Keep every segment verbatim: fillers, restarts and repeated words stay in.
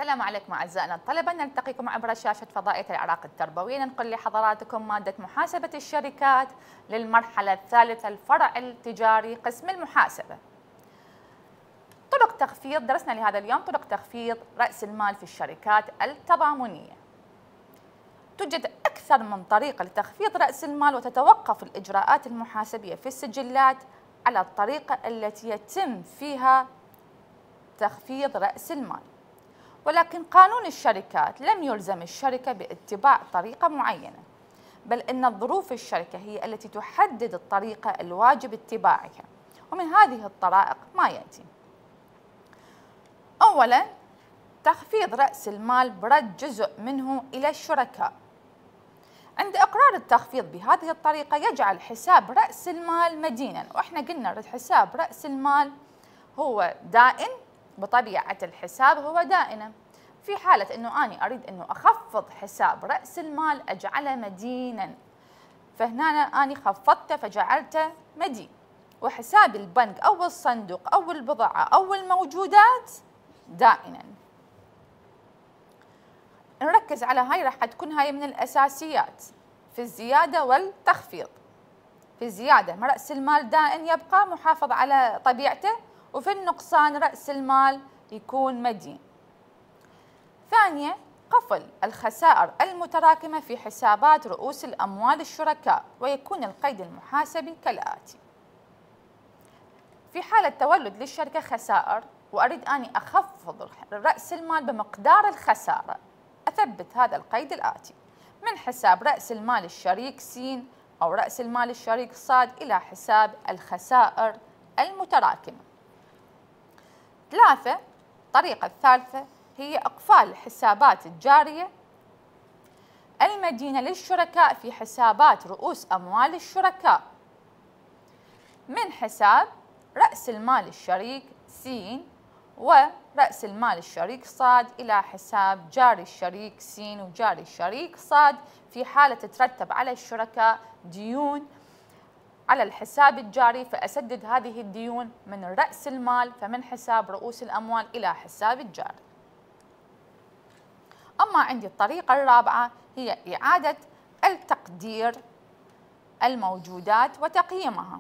السلام عليكم أعزائنا الطلبة، نلتقيكم عبر شاشة فضائية العراق التربوي. ننقل لحضراتكم مادة محاسبة الشركات للمرحلة الثالثة الفرع التجاري قسم المحاسبة. طرق تخفيض، درسنا لهذا اليوم طرق تخفيض رأس المال في الشركات التضامنية. توجد أكثر من طريقة لتخفيض رأس المال، وتتوقف الإجراءات المحاسبية في السجلات على الطريقة التي يتم فيها تخفيض رأس المال. ولكن قانون الشركات لم يلزم الشركة باتباع طريقة معينة، بل إن ظروف الشركة هي التي تحدد الطريقة الواجب اتباعها. ومن هذه الطرائق ما يأتي: أولاً، تخفيض رأس المال برد جزء منه إلى الشركاء. عند إقرار التخفيض بهذه الطريقة يجعل حساب رأس المال مديناً، وإحنا قلنا حساب رأس المال هو دائن، بطبيعة الحساب هو دائنة. في حالة أنه أنا أريد أنه أخفض حساب رأس المال أجعله مديناً، فهنا أنا خفضته فجعلته مدين، وحساب البنك أو الصندوق أو البضاعة أو الموجودات دائناً. نركز على هاي، راح تكون هاي من الأساسيات في الزيادة والتخفيض. في الزيادة رأس المال دائن يبقى محافظ على طبيعته، وفي النقصان رأس المال يكون مدين. ثانيا، قفل الخسائر المتراكمة في حسابات رؤوس الأموال الشركاء، ويكون القيد المحاسبي كالآتي: في حالة تولد للشركة خسائر وأريد أني أخفض رأس المال بمقدار الخسارة، أثبت هذا القيد الآتي: من حساب رأس المال الشريك س أو رأس المال الشريك ص إلى حساب الخسائر المتراكمة. ثلاثة، الطريقة الثالثة هي إقفال الحسابات الجارية المدينة للشركاء في حسابات رؤوس أموال الشركاء، من حساب رأس المال الشريك س ورأس المال الشريك ص إلى حساب جاري الشريك س وجاري الشريك ص، في حالة تترتب على الشركاء ديون على الحساب الجاري، فأسدد هذه الديون من رأس المال، فمن حساب رؤوس الأموال إلى حساب الجاري. أما عندي الطريقة الرابعة هي إعادة التقدير الموجودات وتقييمها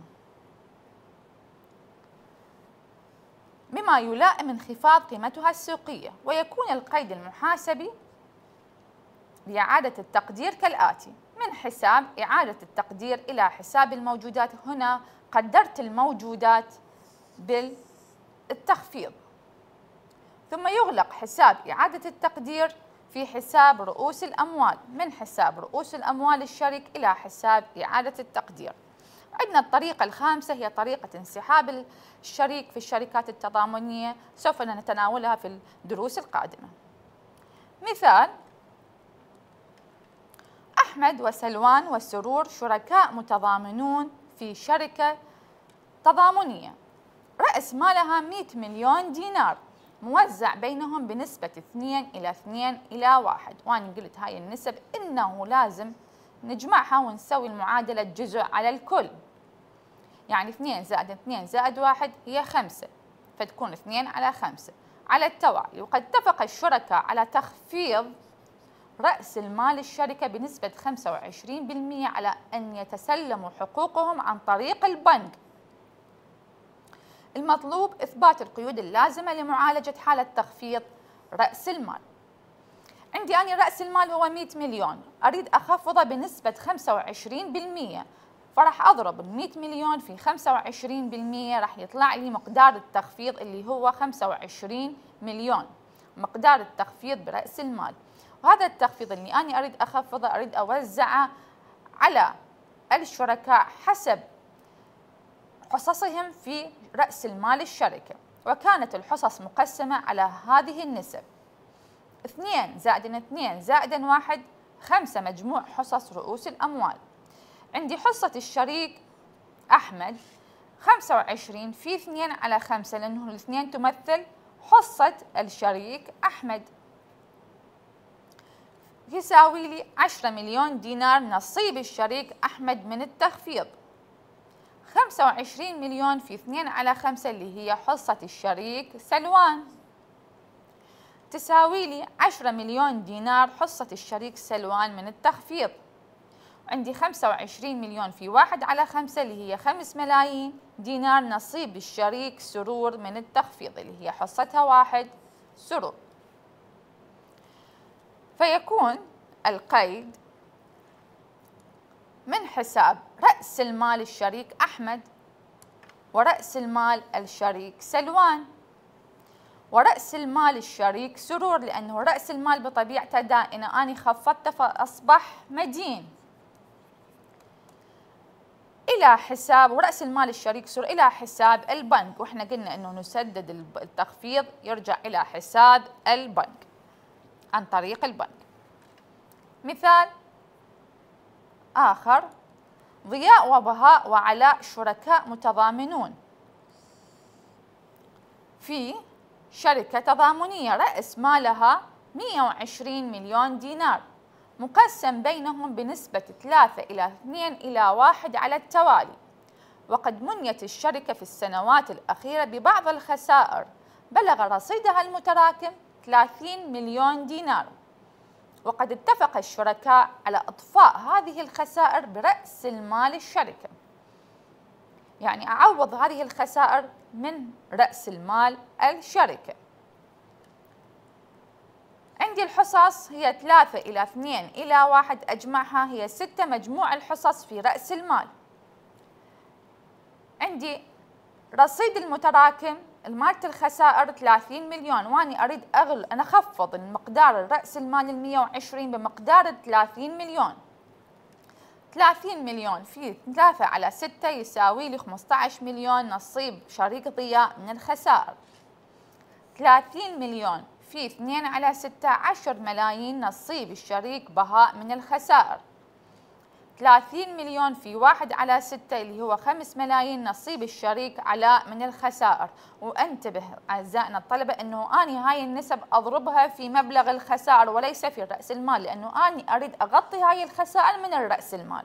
بما يلائم انخفاض قيمتها السوقية، ويكون القيد المحاسبي لإعادة التقدير كالآتي: من حساب إعادة التقدير إلى حساب الموجودات. هنا قدرت الموجودات بالتخفيض، ثم يغلق حساب إعادة التقدير في حساب رؤوس الأموال، من حساب رؤوس الأموال الشريك إلى حساب إعادة التقدير. عندنا الطريقة الخامسة هي طريقة انسحاب الشريك في الشركات التضامنية، سوف نتناولها في الدروس القادمة. مثال: أحمد وسلوان وسرور شركاء متضامنون في شركة تضامنية، رأس مالها مئة مليون دينار، موزع بينهم بنسبة اثنين إلى اثنين إلى واحد. وأنا قلت هاي النسب إنه لازم نجمعها ونسوي المعادلة جزء على الكل، يعني اثنين زائد اثنين زائد واحد هي خمسة، فتكون اثنين على خمسة على التوالي. وقد اتفق الشركاء على تخفيض رأس المال الشركة بنسبة خمسة وعشرين بالمئة على أن يتسلموا حقوقهم عن طريق البنك. المطلوب إثبات القيود اللازمة لمعالجة حالة تخفيض رأس المال. عندي أنا رأس المال هو مئة مليون، أريد أخفضه بنسبة خمسة وعشرين بالمئة، فراح أضرب ال مئة مليون في خمسة وعشرين بالمئة، راح يطلع لي مقدار التخفيض اللي هو خمسة وعشرين مليون، مقدار التخفيض برأس المال. وهذا التخفيض اللي أنا أريد أخفضه أريد أوزعه على الشركاء حسب حصصهم في رأس المال الشركة، وكانت الحصص مقسمة على هذه النسب: اثنين زائد اثنين زائد واحد، خمسة مجموع حصص رؤوس الأموال. عندي حصة الشريك أحمد خمسة وعشرين في اثنين على خمسة، لأنه الاثنين تمثل حصة الشريك أحمد، يساوي لي عشرة مليون دينار نصيب الشريك أحمد من التخفيض. خمسة وعشرين مليون في اثنين على خمسة اللي هي حصة الشريك سلوان، تساوي لي عشرة مليون دينار حصة الشريك سلوان من التخفيض. عندي خمسة وعشرين مليون في واحد على خمسة اللي هي خمس ملايين دينار نصيب الشريك سرور من التخفيض اللي هي حصتها واحد سرور. فيكون القيد من حساب رأس المال الشريك أحمد ورأس المال الشريك سلوان ورأس المال الشريك سرور، لأنه رأس المال بطبيعته دائنة أنا خفضته فأصبح مدين، إلى حساب ورأس المال الشريك سرور إلى حساب البنك، وإحنا قلنا أنه نسدد التخفيض يرجع إلى حساب البنك عن طريق البنك. مثال آخر، ضياء وبهاء وعلاء شركاء متضامنون في شركة تضامنية رأس مالها مئة وعشرين مليون دينار مقسم بينهم بنسبة ثلاثة إلى اثنين إلى واحد على التوالي، وقد منيت الشركة في السنوات الأخيرة ببعض الخسائر بلغ رصيدها المتراكم ثلاثين مليون دينار، وقد اتفق الشركاء على إطفاء هذه الخسائر برأس المال الشركة، يعني أعوض هذه الخسائر من رأس المال الشركة. عندي الحصص هي ثلاثة إلى اثنين إلى واحد أجمعها هي ستة، مجموع الحصص في رأس المال. عندي رصيد المتراكم المالة الخسائر ثلاثين مليون، واني اريد اغل انا اخفض المقدار الرأس المال ال مئة وعشرين بمقدار ثلاثين مليون. ثلاثين مليون في ثلاثة على ستة يساوي لي خمسة عشر مليون نصيب شريك ضياء من الخسائر. ثلاثين مليون في اثنين على ستة عشر ملايين نصيب الشريك بهاء من الخسائر. ثلاثين مليون في واحد على ستة اللي هو خمس ملايين نصيب الشريك علاء من الخسائر. وانتبه أعزائنا الطلبة أنه أني هاي النسب أضربها في مبلغ الخسائر وليس في رأس المال، لأنه أني أريد أغطي هاي الخسائر من الرأس المال.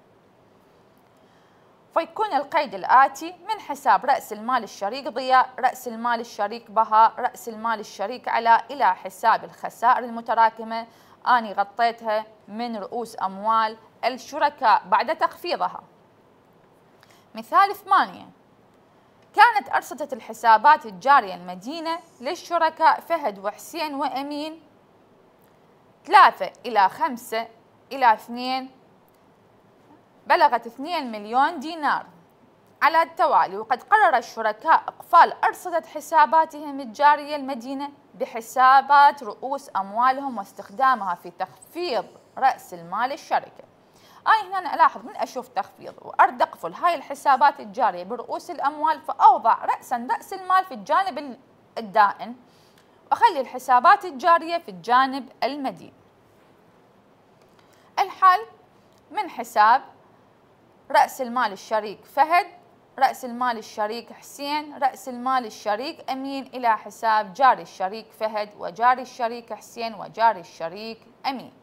فيكون القيد الآتي من حساب رأس المال الشريك ضياء، رأس المال الشريك بهاء، رأس المال الشريك علاء، إلى حساب الخسائر المتراكمة أني غطيتها من رؤوس أموال الشركاء بعد تخفيضها. مثال ثمانية، كانت أرصدة الحسابات الجارية المدينة للشركاء فهد وحسين وأمين ثلاثة إلى خمسة إلى اثنين بلغت اثنين مليون دينار على التوالي، وقد قرر الشركاء إقفال أرصدة حساباتهم الجارية المدينة بحسابات رؤوس أموالهم واستخدامها في تخفيض رأس المال الشركة. أنا هنا ألاحظ من أشوف تخفيض وأرد أقفل هاي الحسابات الجارية برؤوس الأموال، فأوضع رأسا رأس المال في الجانب الدائن وأخلي الحسابات الجارية في الجانب المدين. الحل من حساب رأس المال الشريك فهد، رأس المال الشريك حسين، رأس المال الشريك أمين، إلى حساب جاري الشريك فهد وجاري الشريك حسين وجاري الشريك أمين.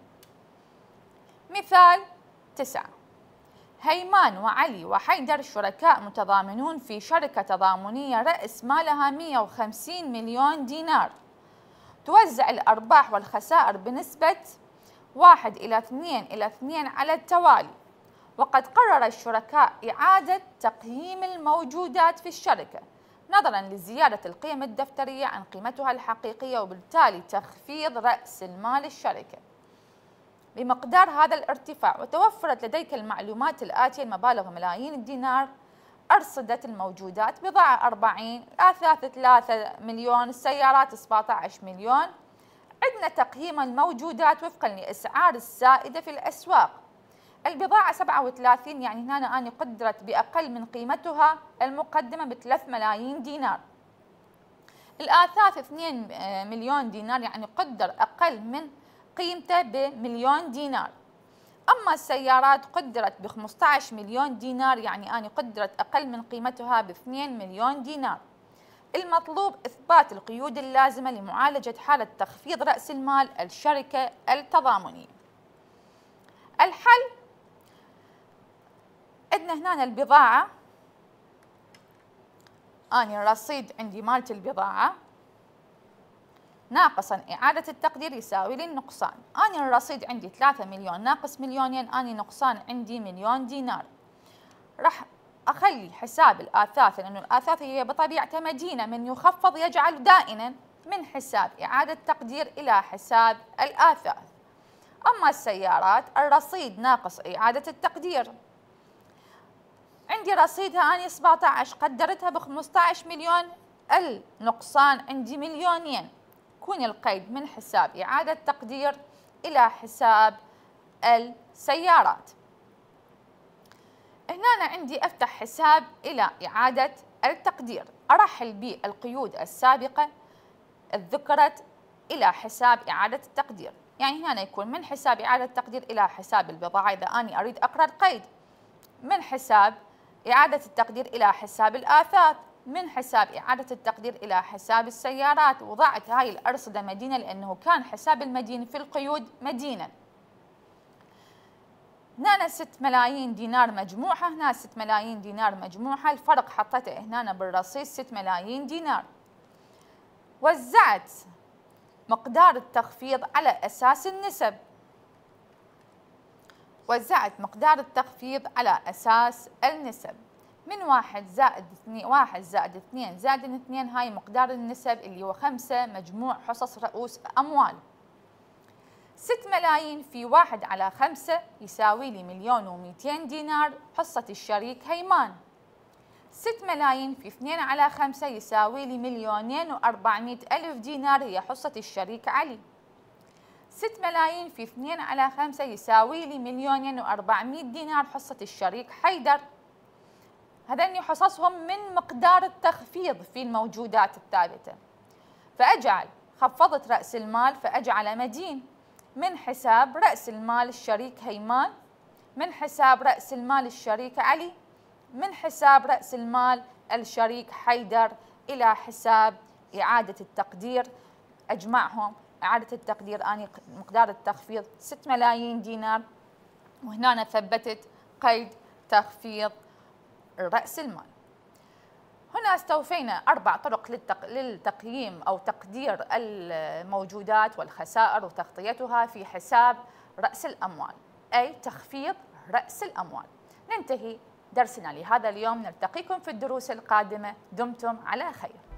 مثال تسعة، هيمان وعلي وحيدر شركاء متضامنون في شركة تضامنية رأس مالها مئة وخمسين مليون دينار، توزع الأرباح والخسائر بنسبة واحد إلى اثنين إلى اثنين على التوالي، وقد قرر الشركاء إعادة تقييم الموجودات في الشركة نظرا لزيادة القيم الدفترية عن قيمتها الحقيقية، وبالتالي تخفيض رأس المال الشركة بمقدار هذا الارتفاع. وتوفرت لديك المعلومات الآتية: المبالغ ملايين الدينار، أرصدة الموجودات بضاعة أربعين، الأثاث ثلاثة مليون، السيارات سبعة عشر مليون. عندنا تقييم الموجودات وفقا لأسعار السائدة في الأسواق. البضاعة سبعة وثلاثين، يعني هنا أنا قدرت بأقل من قيمتها المقدمة بثلاث ملايين دينار. الآثاث اثنين مليون دينار، يعني قدر أقل من قيمته بمليون دينار. أما السيارات قدرت ب خمسة عشر مليون دينار، يعني أنا قدرت أقل من قيمتها ب اثنين مليون دينار. المطلوب إثبات القيود اللازمة لمعالجة حالة تخفيض رأس المال الشركة التضامنية. الحل عندنا هنا البضاعة، أنا الرصيد عندي مالت البضاعة ناقصا إعادة التقدير يساوي لي النقصان. أنا الرصيد عندي ثلاثة مليون ناقص مليونين، أنا نقصان عندي مليون دينار. راح أخلي حساب الآثاث، لأنه الآثاث هي بطبيعتها مدينة، من يخفض يجعل دائما، من حساب إعادة تقدير إلى حساب الآثاث. أما السيارات الرصيد ناقص إعادة التقدير. عندي رصيدها أنا سبعة عشر، قدرتها ب خمسة عشر مليون، النقصان عندي مليونين. يكون القيد من حساب إعادة تقدير إلى حساب السيارات. هنا أنا عندي أفتح حساب إلى إعادة التقدير، أرحل بالقيود السابقة الذكرت إلى حساب إعادة التقدير. يعني هنا يكون من حساب إعادة التقدير إلى حساب البضاعة إذا أنا أريد أقرأ القيد، من حساب إعادة التقدير إلى حساب الآثاث، من حساب إعادة التقدير إلى حساب السيارات. وضعت هاي الأرصدة مدينة لأنه كان حساب المدينة في القيود مدينة. هنا ستة ملايين دينار مجموعة، هنا ستة ملايين دينار مجموعة، الفرق حطيته هنا بالرصيد ستة ملايين دينار. وزعت مقدار التخفيض على أساس النسب. وزعت مقدار التخفيض على أساس النسب من واحد زائد اثنين، واحد زائد اثنين زائد اثنين، هاي مقدار النسب اللي هو خمسة مجموع حصص رؤوس أموال. ستة ملايين في واحد على خمسة يساوي لي مليون ومئتين دينار، حصة الشريك هيمان. ستة ملايين في اثنين على خمسة يساوي لي مليونين وأربعمئة ألف دينار، هي حصة الشريك علي. ستة ملايين في اثنين على خمسة يساوي لي مليونين وأربعمئة دينار، حصة الشريك حيدر. هذني حصصهم من مقدار التخفيض في الموجودات الثابتة. فأجعل خفضت رأس المال فأجعل مدين من حساب رأس المال الشريك هيمان، من حساب رأس المال الشريك علي، من حساب رأس المال الشريك حيدر، إلى حساب إعادة التقدير. أجمعهم إعادة التقدير أني مقدار التخفيض ستة ملايين دينار، وهنا أنا ثبتت قيد تخفيض رأس المال. هنا استوفينا أربع طرق للتق... للتقييم أو تقدير الموجودات والخسائر وتغطيتها في حساب رأس الأموال، أي تخفيض رأس الأموال. ننتهي درسنا لهذا اليوم، نلتقيكم في الدروس القادمة، دمتم على خير.